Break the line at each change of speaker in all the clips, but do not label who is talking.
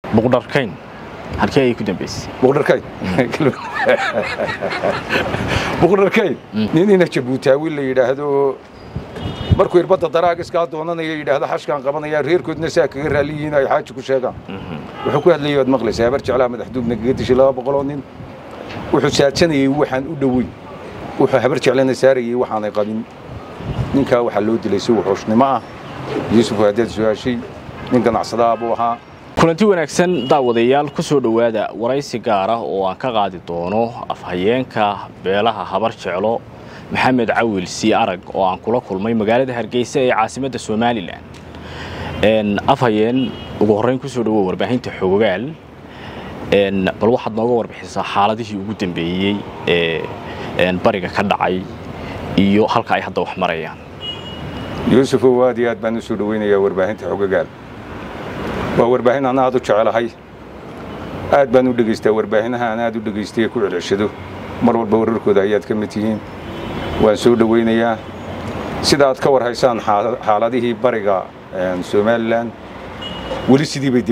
بقدركين halkee ay ku dambeysay
بقدركين نينا جبوتاوي اللي يراهدو markuu irbada daraag iska doonanaya yiraahdo xashkan qabanaya reerkoodna saaka raaliyiin ay xaaj ku sheegaan wuxuu ku hadlayay wad maqlaysaa habar jeclaa madaxduubna geedisha 200 nin wuxuu saadsanayay waxaan u dhaway wuxuu habar jeclana saarayay waxaan ay qabin ninka waxa loo dilay si wuxuusnimo ah Yuusuf Haddad Suwaashi nin ganacsada buu ahaa
kulanti wanaagsan daawadayaal ku soo dhawaada waraysi gaar ah oo aan ka qaadi doono afhayeenka beelaha habar jeclo محمد عويل سي أرق oo aan kula kulmay magaalada Hargeysa ee caasimadda Soomaaliland afhayeen ugu horeyn ku soo dhawo warbaahinta xogaal bal waxaad nooga warbixisaa xaaladihii ugu dambeeyay ee bariga ka dhacay iyo halka ay hadda wax marayaan
Yuusuf waadi aad baan soo dhaweynayaa warbaahinta xogaal waa warbaahin aan aad u jecelahay aad baan u dhageystaa warbaahinaha aan aad u dhageystay ku celceliyo mar walba wararkooda ayaad ka mid yihiin waan soo dhaweynayaa sida aad ka war haysaan xaaladihii bariga Soomaaliland wali sidii bay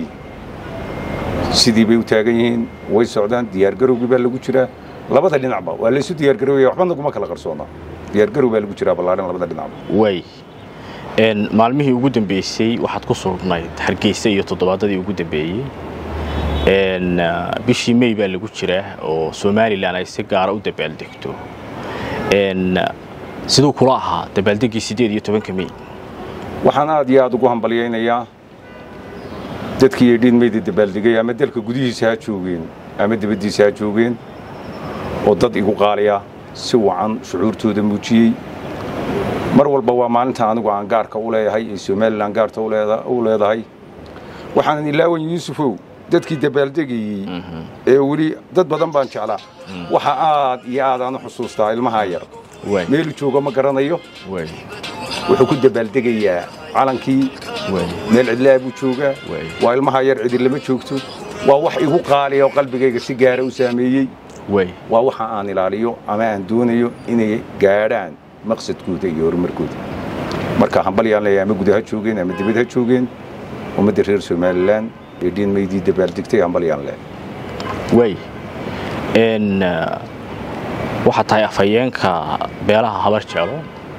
u taagan yihiin way socdaan diyaar garowgi baa lagu jiraa labada dhinacba waa la isu diyaar garoobay waxba kuma kala qarsoona diyaar garow baa lagu jiraa ballaaran labada dhinacba
way maalmihii ugu dambeysay waxaad ku sugnayd Hargeysa iyo toddobaadadii ugu dambeeyay bishii May baa lagu jiraa oo Soomaaliland ay si gaar ah u dabaaldegto sidoo kula ahaa dabaaldegii 18 May
waxaan aad iyo aad ugu hambaliyaynayaa dadkii yeedhin meeyda dabaaldegay ama dalka gudihiisa ha joogeen ama dibadiisa ha joogeen oo dad igu qaaliya si wacan shucuurtooda muujiyay mar walba waa maalinta anigu aan gaarka u leeyahay ee Soomaaliland gaarta u leedahay waxaan ilaawan Yuusufow dadkii dabaaldegay ee wali dad badan baan jeclaa waxa aad iyo aad aan xusuustaa ilmaha yar meel jooga ma garanayo wuxuu ku dabaaldegayaa calankii meel cidlaa buu joogaa waa ilmaha yar cid lama joogto waa wax igu qaaliyo qalbigayga si gaar ah u saameeyay waa waxa aan ilaaliyo ama aan doonayo inay gaaraan maqsadkooda iyo horumarkooda marka hambaliyaan leeyahay ama gudaha joogeen ama dibadda joogeen ummadda reer Soomaaliland يدين ميدي دبالدكتي عمليان له.
وي waxaa tahay afhayeenka beelaha habar jeclo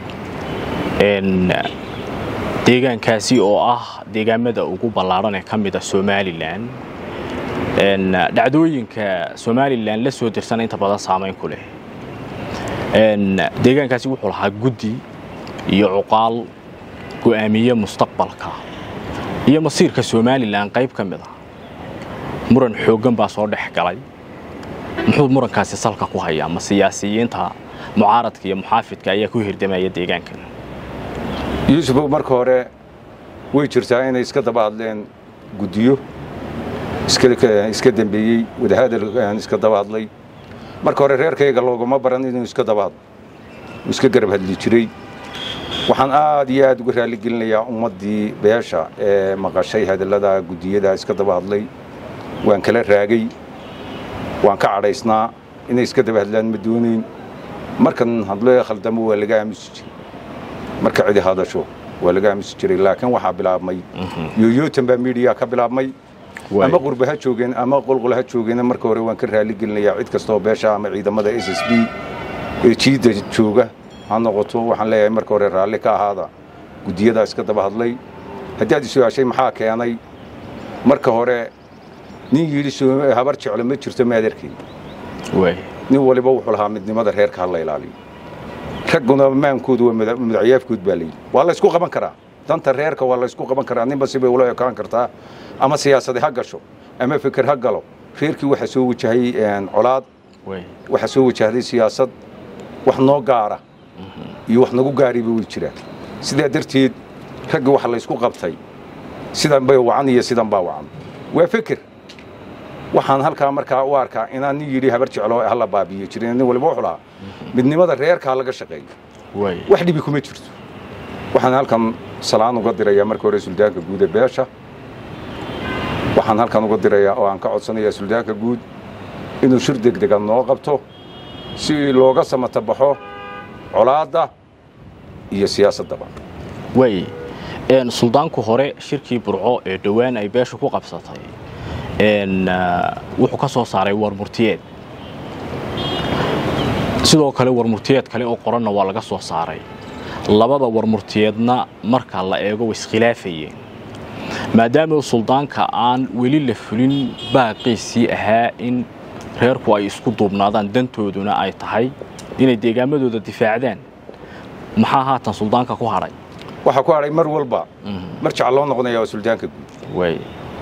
deegaankaasi oo ah deegaamada ugu ballaaran ee ka mid ah Soomaaliland dhacdooyinka Soomaaliland la soo dirsan inta badan saameyn ku leh deegaankaasi wuxuu lahaa guddi iyo cuqaal go'aamiye mustaqbalka iyo masiirka Soomaaliland qayb ka mid ah muran xoogan baa soo dhex galay muxuu murankaasi salka ku hayaa ma siyaasiyiinta mucaaradka iyo muxaafidka ayaa ku hirdamaya deegaankan
Yuusuf marka hore way jirtaa inay iska daba hadleen gudiyo iska dambeeyay wadahadal iska daba hadlay marka hore reerkayga loogama baran inuu iska daba hadlo iska garab hadli jiray waxaan aad iyo aad uga raali gelinayaa ummadii beesha ee maqashay hadalada gudiyada iska daba hadlay waan kala raagay waan ka cadaysnaa inay iska daba hadlaan ma doonayn markan hadlo khaldamo waa laga aamusi jiray marka cidi hadasho waa laga aamusi jiray laakiin waxa bilaabmay yooyootan baa media ka bilaabmay ama qurbaha joogeen ama qolqolaha joogeen marka hore waan ka raali gelinayaa cid kasta oo beesha ama ciidamada SSB ee jiida jooga aan noqoto waxaan leeyahay marka hore raali ka ahaada gudiyada iska daba hadlay haddii aad su'aashay maxaa keenay marka hore nin yiri habar jeclo ma jirto maadarkii nin waliba wuxuu lahaa midnimada reerka la ilaaliyo raguna maankoodu waa madaxyaafkood baa leeyahay waa la isku qaban karaa danta reerka waa la isku qaban karaa ninba si bay ula ekaan kartaa ama siyaasad ha gasho ama fikir ha galo reerkii waxa soo wajahay colaad waxa soo wajahday siyaasad wax noo gaara iyo wax nagu gaariba way jiraan sida darteed rag wax la isku qabtay sidan bay wacan iyo sidan baa wacan waa fikir waxaan halka markaa u arkaa inaan yiri habar jeclo hal baabiyo jireen waliba xulaa midnimada reerka laga shaqeeyo wax dhibi kuma jirto waxaan halkan salaan uga dirayaa marka hore suldaanka guud ee beesha waxaan halkan uga dirayaa oo aan ka codsanayaa suldaanka guud inuu shir degdeg ah noo qabto si looga samatabaxo colaada iyo siyaasadda
way suldaanku hore shirkii burco ee dhawaan ay beesha ku qabsatay wuxuu ka soo saaray warmurtiyeed sidoo kale warmurtiyeed kale oo qoranna waa laga soo saaray labada warmurtiyeedna marka la eego iskhilaafayeen maadaama suldaanka aan weli la fulin baaqiisii ahaa in reerku ay isku duubnaadaan dantooduna ay tahay inay deegaamadooda difaacdaan maxaa haatan suldaanka ku haray
waxa ku haray mar walba marjac loo noqonayaa waa suldaanka guud
way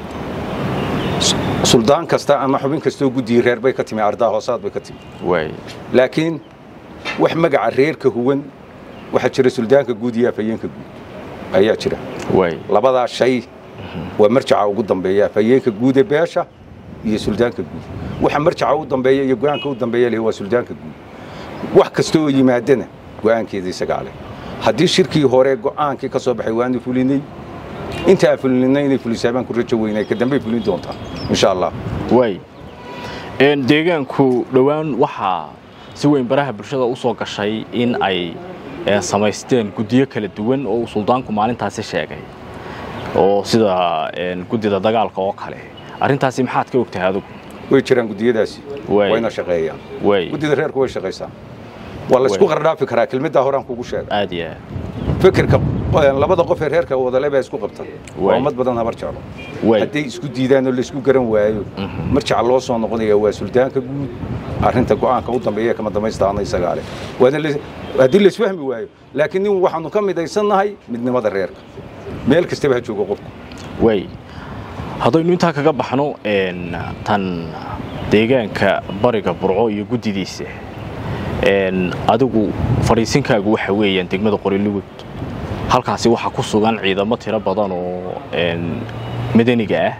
suldaan kasta ama xubin kasta oo guddiga reer bay ka timi ardaa hoosaad bay ka timi
way
laakiin wax magaca reerka huwan waxa jira suldaanka guud iyo afayeenka guud ayaa jira
way
labadaa shay waa marjaca ugu dambeeya afayeenka guud ee beesha iyo suldaanka guud waxa marjaca ugu dambeeya iyo go'aanka ugu dambeeya leh waa suldaanka guud wax kasta oo yimaadana go'aankeeda isaga leh haddii shirkii hore go'aankii ka soo baxay waanu fulinay inta fulinay inay fulisaabaan ku rajo weynay ka dambe fulin doontaa insha Allah
way deegaanku dhawaan waxa si weyn baraha bulshada u soo gashay in ay samaysteen guddiyo kala duwan oo suldaanku maalintaasi sheegay oo sida guddida dagaalka oo kale arintaasi maxaad ka ogtahay adigu
way jiraan guddiyadaasi wayna shaqeeyaan guddida reerku way shaqeeysaa wala isku qardhaafi karaa kelmadda horaan kugu sheegay
aadiya
fikirka labada qof ee reerka wada leebay isku qabtaan ummad badan habar jeclo haddii isku diidaan oo la isku garan waayo marjac loo soo noqonayaa waa suldaanka guud arrinta go'aanka u dambeeya kama dhamaystaana isaga leh haddii la isfahmi waayo laakiin nin waxaanu ka midaysannahay midnimada reerka meel kastaba ha joogo qofku
way haddaynu intaa kaga baxno tan deegaanka bariga Burco iyo guddidiisa adigu fariisinkaagu waxa weeyaan degmada Qorilugud halkaasi waxa ku sugan ciidamo tiro badan oo madaniga ah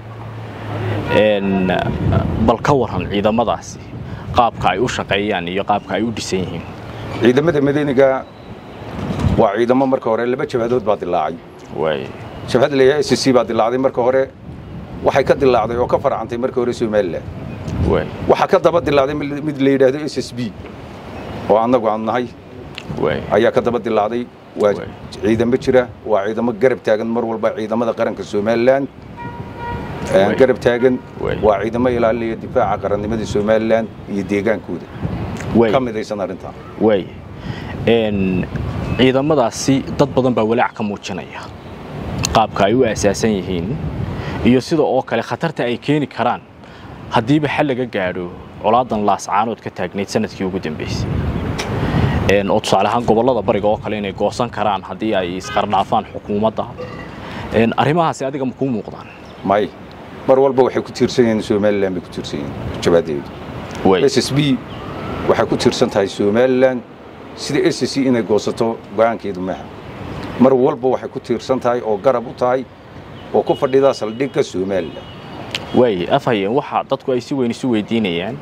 bal ka waran ciidamadaasi qaabka ay u shaqeeyaan iyo qaabka ay u dhisan yihiin
ciidamada madaniga waa ciidamo marka hore laba jabadood baa dilaacay
way
jabhad leeyahay SSC baa dilaacday marka hore waxay ka dilaacday oo ka farcantay marka hore Soomaaliland
way
waxa ka daba dilaacday mid la yiraahdo SSB oo anagu aan nahay
way
ayaa ka daba dilaacday waa ciidamo jira waa ciidamo garab taagan mar walba ciidamada qaranka Soomaaliland garab taagan waa ciidamo ilaaliya difaaca qarannimada Soomaaliland iyo deegaankooda ka midaysan arinta
way ciidamadaasi dad badan baa walaac ka muujinaya qaabka ay u asaasan yihiin iyo sida oo kale khatarta ay keeni karaan hadiiba xal laga gaadho colaadan laascaanood ka taagneed sanadkii ugu dambeysay oo tusaale ahaan gobolada bariga oo kale inay goosan karaan haddii ay isqardhaafaan xukuumadda arrimahaasi adiga ma kuu muuqdaan
may mar walba waxay ku tiirsan yihiin Soomaaliland bay ku tiirsan yihiin jabadeedu SSB waxay ku tiirsan tahay Soomaaliland sida SSC inay goosato go'aankeedu maaha mar walba waxay ku tiirsan tahay oo garab u tahay oo ku fadhida saldhigga Soomaaliland
way afayeen waxa dadku ay si weyn isu weydiinayaan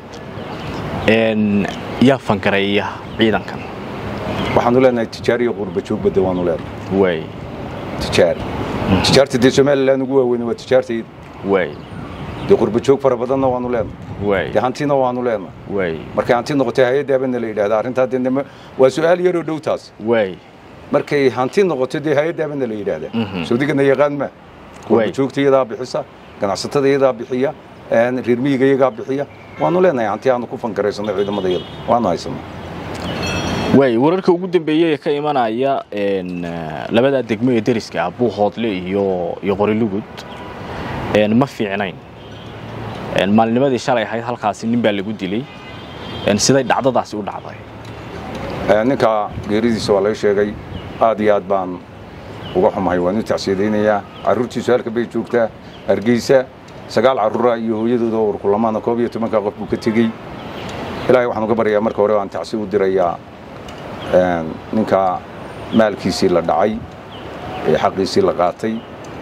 yaa fangareeya ciidankan
waxaanu leenahay tijaariyo qurba joog bada waanu leenahay
way
tijaarta Soomaaliland ugu weyn waa tijaarta
way
qurba joog fara badanna waanu leenahay
way
hantina waanu leenahay
way
markay hanti noqotay hay'adda abana la yiraahdo arrinta dadnimo waa su'aal yar oo dhowtaas
way
markay hanti noqotay hay'adda abana la yiraahdo Suudigana yaqaan ma qurba joogtayada bixisa ganacsatada bixiya reer miyiga bixiya waanu leenahay hanti aanu ku fangareysano ciidamadayada waanu haysanaa
way wararka ugu dambeeyay ka imanaya labada degmo ee deriska Buuhoodle iyo Qorilugud ma fiicnayn maalnimadii shalay ahayd halkaasi nin baa lagu dilay siday dhacdadaasi u dhacday
ninka geeridiisa waa la sheegay aad iyo aad baan uga xumahay waan u tacsiideynaya carruurtiisu halka bay joogtaa Hargeysa 9 carruur iyo hooyadooda oo kulamaana 12 qof ka tagay ilaahay waxaan uga baryaa marka hore aan tacsiid u dirayaa ninka maalkiisii la dhacay ee xaqiisii la qaatay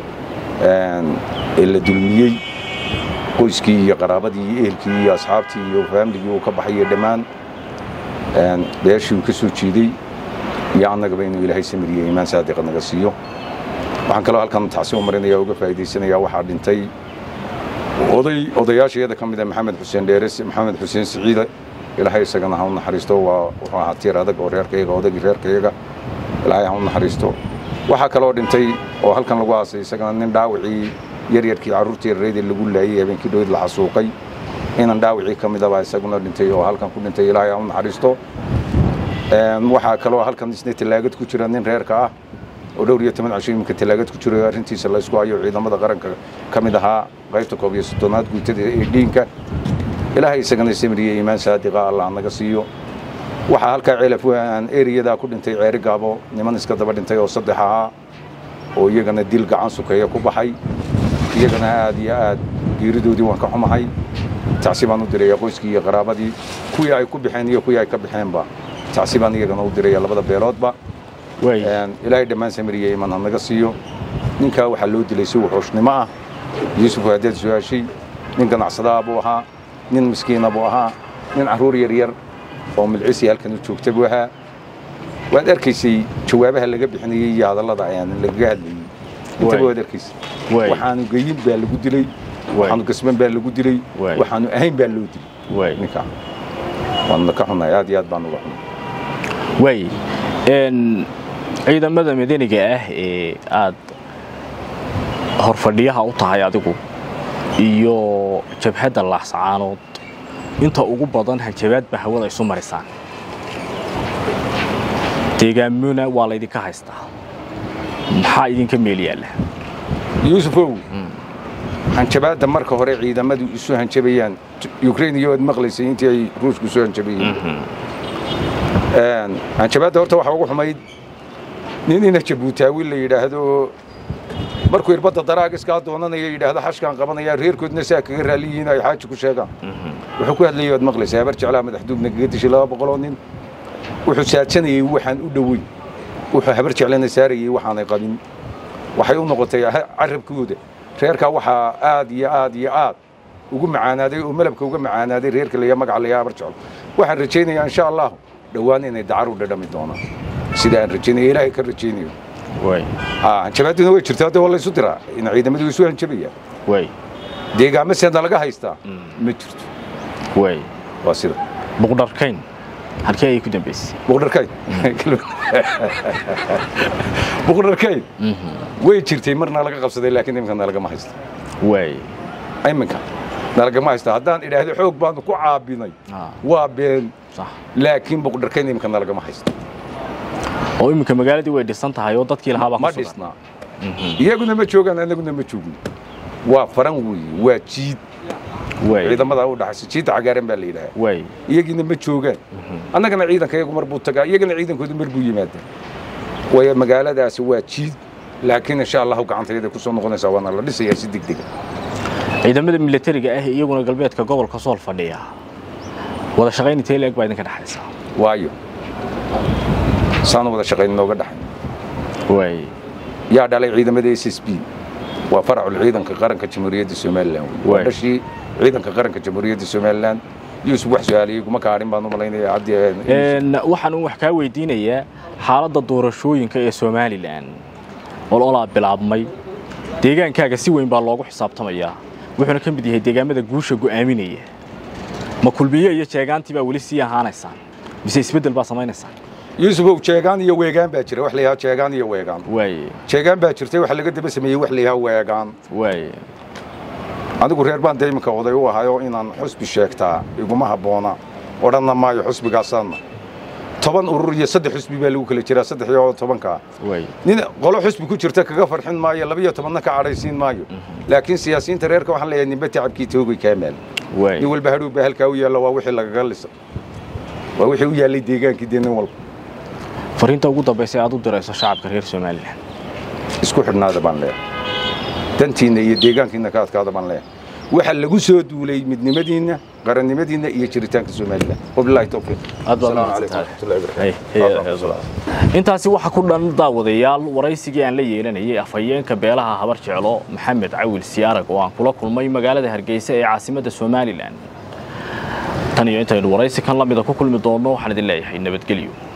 ee la dulmiyay qoyskii iyo qaraabadii iyo ehelkii iyo asxaabtii iyo familygii uu ka baxay dhamaan beeshii ka soo jiiday iyo annagaba inuu ilaahay samiriyo iimaan saadiq naga siiyo waxaan kaloo halkan tacsiid u marinayaa uga faa'iideysanaya waxa dhintay odayaashayada ka mid ah Maxamed Xuseen Dheeres Maxamed Xuseen Siciid ilaahay isagana ha u naxariisto waa waxa tiir adag oo reerkayga odagii reerkayga ilaahay ha u naxariisto waxa kaloo dhintay oo halkan lagu aasay isagana nin dhaawacii yaryarkii carruurtii yareedii lagu laayay habeenkii dhoweyd la xasuuqay inan dhaawicii ka mid ah isaguna dhintay oo halkan ku dhintay ilaahay u naxariisto waxaa kaloo halkan isna talaagad ku jira nin reerka ah oo dhowr iyo 10 casho imika talaagad ku jiro arrintiisa la isku hayo ciidamada qaranka ka mid ahaa qaybta 11aad guutada ee dhiinka ilaahay isagana samiriyay iimaan saadiqa Allah naga siiyo waxaa halka ceelaf waan eriyada ku dhintay ceeri gaabo niman iska daba dhintay oo saddex ahaa oo iyagana dil gacan sukeeya ku baxay iyagana aad iyo aad geeridoodii waan ka xumahay tacsiibaan u diray qoyskii iyo qaraabadii kuwii ay ku bixeen iyo kuwii ay ka bixeenba tacsiibaan iyagana u diray labada beeloodba ilaahay dhammaan samiriyay iimaan naga siiyo ninka waxa loo dilay si wuxuushnimo ah Yuusuf Hadeed Suwaashi nin ganacsada buu ahaa nin miskiin buu ahaa nin caruur yar yar oo milcisi halkan u joogtay buu ahaa waad arkaysay jawaabaha laga bixinayay iyo hadallada ayaan laga hadlayay inta waad arkaysay waxaanu geeyin baa lagu dilay waxaanu gasban baa lagu dilay waxaanu ahayn baa loo dilay ninka waan ka xunahay aad iyo aad baan uga xunahay
ciidamada madaniga ah ee aad horfadhiyaha u tahay adigu iyo jabhadda laascaanood inta ugu badan hanjabaad ba hawada isu marisaan deegaamuna waa la idinka haystaa maxaa idinka meel yaala
yuusufow hanjabaadda marka hore ciidamadu isu hanjabayaan Ukraine iyo aad maqlaysay intii ay Ruushku soo hanjabayeen hanjabaadda horta waxa ugu xumayd ninina Jabuutaawi la yiraahdo markuu irbada daraag iska doonanaya yiraahdo xashkan qabanaya reerkoodna saa kaga raaliyiin ay xaaji ku sheegaan wuxuu ku hadlayay wad maqlaysay habar jeclaa madaxduubna kaga dishay 200 nin wuxuu saadsanayay waxaan u dhaway wuxuu habar jeclana saarayay waxaan ay qabin waxay u noqotay carabkooda reerka waxa aad iyo aad ugu macaanaaday oo malabka uga macaanaaday reerka la magac la habar jecel waxaan rajaynayaa insha Allah dhawaan inay dacaru dhadhami doonaan sida aan rajaynay ilaahay ka rajaynayo hanjabaaduna way jirtaa dee waa la isu diraa in ciidamadu isu hanjabayaan deegaamo seedna laga haystaa ma jirto waa sida
buqdarkayn halkee ay ku dambaysay
buqdarkayn way jirtay marna laga qabsaday laakiin imkana lagama haysto iminka lagama haysto haddaan idhaahdo xoog baanu ku caabinay waa been laakiin buqdarkayn imkana lagama haysto
oo imika magaaladii way dhisan tahay oo dadkii lahaaba
ma dhisna iyaguna ma joogaan anaguna ma joogno waa faran waa jiid ciidamada u dhaxaysa jiidda cagaaran baa la yiraahdaa iyagina ma joogaan annagana ciidanka iyagu mar buu tagaa iyagana ciidankoodu mar buu yimaadaa way magaaladaasi waa jiid laakiin insha Allah gacantayda ku soo noqonaysa waana la dhisayaa si degdeg
ciidamada militariga ah iyaguna galbeedka gobolka Sool fadhiya wada shaqaynta leeg baa idinka dhaxaysa
waayo saanu wada shaqayn nooga dhaxay yaa dhalay ciidamada SSB waa faracul ciidanka qaranka Jamhuuriyadda Soomaaliland waa dhashii ciidanka qaranka Jamhuuriyadda Soomaaliland Yuusuf wax su'aaliyo kuma kaarin baan u malaynayaa abdi
waxaan wax ka weydiinayaa xaaladda doorashooyinka ee Soomaaliland oo bilaabmay deegaankaaga si weyn baa loogu xisaabtamayaa wuxuuna ka mid yahay deegaamada guusha go'aaminaya ma kulbiye iyo jeegaantii baa wali sii ahaanaysan mise isbedel baa samaynaysan
Yuusuf jeegaan iyo weegaan baa jira wax la yiraahdo jeegaan iyo weegaan jeegaan baa jirtay wax laga daba sameeyay wax la yiraahdo weegaan adigu reer baan deeymka oday u ahayo inaan xusbi sheegtaa iguma haboona oranna maayo xusbigaasana 10 urur iyo 3 xusbi baa lagu kala jiraa 3 iyo 10ka nin qolo xusbi ku jirta kaga farxin maayo 12 ka cadhaysiin maayo laakiin siyaasiyiinta reerka waxaan leeyahay ninba tacabkii toogay kaameel nin walba haduu baa halka u yaalo waa wixii laga lisay waa wixii u yaalay deegaankii deegan walba
fariinta ugu dambeysay aad u dirayso shacabka reer Soomaaliland
isku xidhnaada baan leeyahay dantiina iyo deegaankiina ka adkaada baan leeyahay waxa lagu soo duulay midnimadiina qarannimadiina iyo jiritaanka Soomaaliland wabillahi tawfiiq
assalamu alaykum intaasi waxa ku dhan daawadayaal waraysigii aan la yeelanayay afhayeenka beelaha habar jeclo Maxamed Cawil Siyaarag oo aan kula kulmay magaalada Hargeysa ee caasimadda Soomaaliland tan iyo inta waraysi kan la mid ah ku kulmi doono waxaan idin leeyahay nabadgelyo